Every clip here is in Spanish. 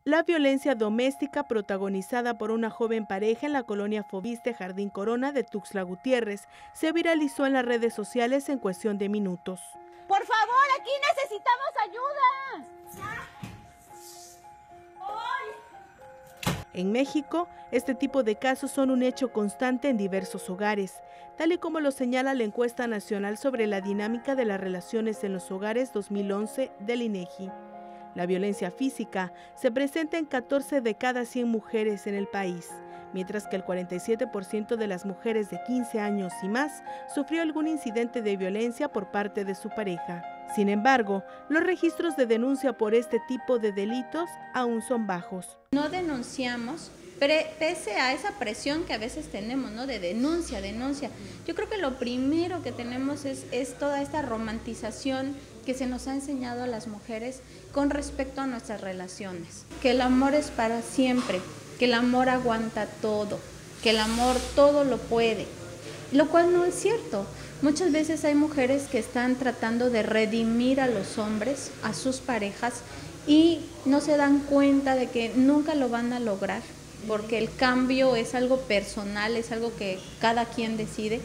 La violencia doméstica protagonizada por una joven pareja en la colonia Fobiste Jardín Corona de Tuxtla Gutiérrez se viralizó en las redes sociales en cuestión de minutos. Por favor, aquí necesitamos ayuda. En México, este tipo de casos son un hecho constante en diversos hogares, tal y como lo señala la encuesta nacional sobre la dinámica de las relaciones en los hogares 2011 del INEGI. La violencia física se presenta en 14 de cada 100 mujeres en el país, mientras que el 47% de las mujeres de 15 años y más sufrió algún incidente de violencia por parte de su pareja. Sin embargo, los registros de denuncia por este tipo de delitos aún son bajos. No denunciamos, pese a esa presión que a veces tenemos, ¿no? De denuncia. Yo creo que lo primero que tenemos es toda esta romantización que se nos ha enseñado a las mujeres con respecto a nuestras relaciones. Que el amor es para siempre, que el amor aguanta todo, que el amor todo lo puede, lo cual no es cierto. Muchas veces hay mujeres que están tratando de redimir a los hombres, a sus parejas, y no se dan cuenta de que nunca lo van a lograr, porque el cambio es algo personal, es algo que cada quien decide,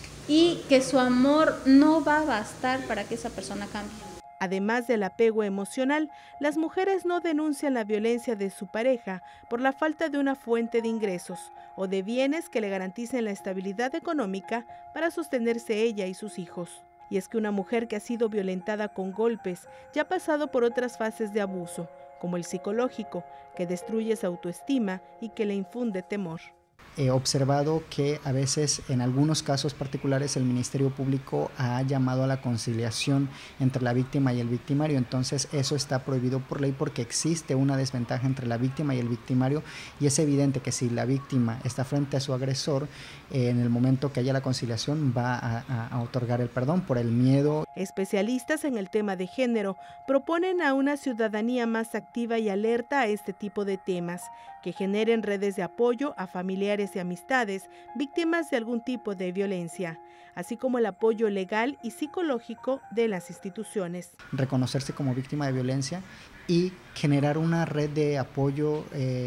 y que su amor no va a bastar para que esa persona cambie. Además del apego emocional, las mujeres no denuncian la violencia de su pareja por la falta de una fuente de ingresos o de bienes que le garanticen la estabilidad económica para sostenerse ella y sus hijos. Y es que una mujer que ha sido violentada con golpes ya ha pasado por otras fases de abuso, como el psicológico, que destruye su autoestima y que le infunde temor. He observado que a veces, en algunos casos particulares, el Ministerio Público ha llamado a la conciliación entre la víctima y el victimario. Entonces eso está prohibido por ley porque existe una desventaja entre la víctima y el victimario, y es evidente que si la víctima está frente a su agresor, en el momento que haya la conciliación va a otorgar el perdón por el miedo. Especialistas en el tema de género proponen a una ciudadanía más activa y alerta a este tipo de temas, que generen redes de apoyo a familiares y amistades víctimas de algún tipo de violencia, así como el apoyo legal y psicológico de las instituciones. Reconocerse como víctima de violencia y generar una red de apoyo,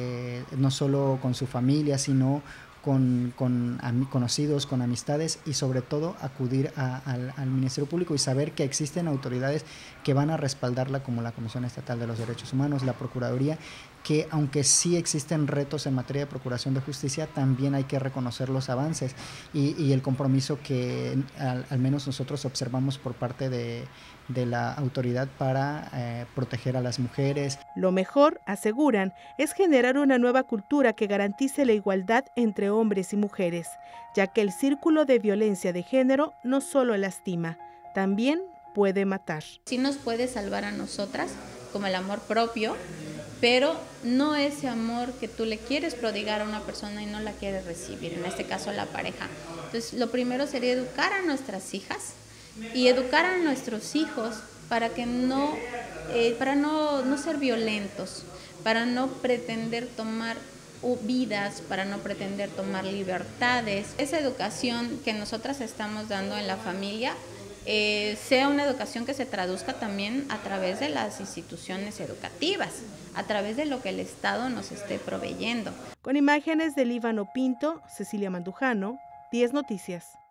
no solo con su familia, sino con conocidos, con amistades, y sobre todo acudir al Ministerio Público y saber que existen autoridades que van a respaldarla, como la Comisión Estatal de los Derechos Humanos, la Procuraduría, que aunque sí existen retos en materia de procuración de justicia, también hay que reconocer los avances y el compromiso que al menos nosotros observamos por parte de la autoridad para proteger a las mujeres. Lo mejor, aseguran, es generar una nueva cultura que garantice la igualdad entre hombres y mujeres, ya que el círculo de violencia de género no solo lastima, también puede matar. Sí nos puede salvar a nosotras, como el amor propio, pero no ese amor que tú le quieres prodigar a una persona y no la quieres recibir, en este caso la pareja. Entonces, lo primero sería educar a nuestras hijas y educar a nuestros hijos para que no ser violentos, para no pretender tomar vidas, para no pretender tomar libertades. Esa educación que nosotras estamos dando en la familia sea una educación que se traduzca también a través de las instituciones educativas, a través de lo que el Estado nos esté proveyendo. Con imágenes de Líbano Pinto, Cecilia Mandujano, 10 Noticias.